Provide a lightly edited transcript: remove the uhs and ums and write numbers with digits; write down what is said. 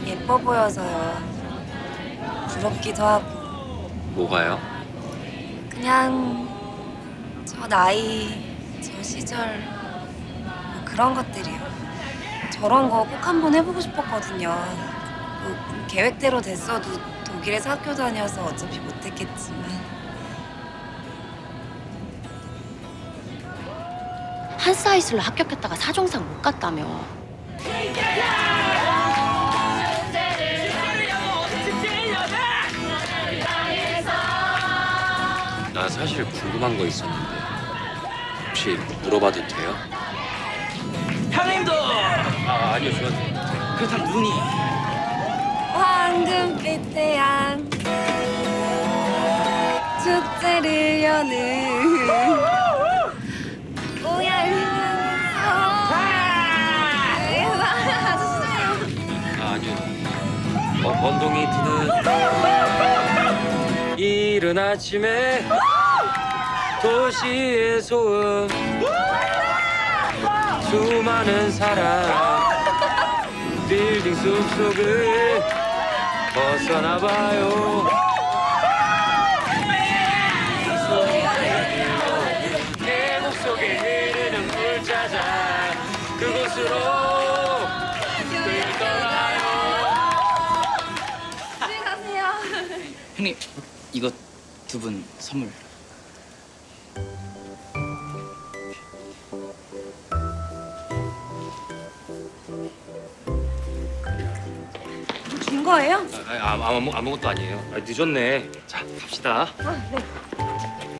예뻐 보여서요. 부럽기도 하고. 뭐가요? 그냥 저 나이, 저 시절 뭐 그런 것들이요. 저런 거 꼭 한번 해보고 싶었거든요. 뭐 계획대로 됐어도 독일에서 학교 다녀서 어차피 못했겠지만. 한스하이슬로 합격했다가 사정상 못 갔다며. 나 사실 궁금한 거 있었는데 혹시 물어봐도 돼요? 형님도! 아니요, 전 그렇다면 눈이 황금빛 태양 축제를 여는 아니요. 번동이 드는 이른 아침에 도시의 소음 수많은 사람 빌딩 숲속을 벗어나봐요. 계곡 속에 흐르는 물 찾아 그곳으로 떠나요. 안녕히 가세요. 형님 이거 두 분 선물. 준 거예요? 아무것도 아니에요. 늦었네. 자, 갑시다. 아, 네.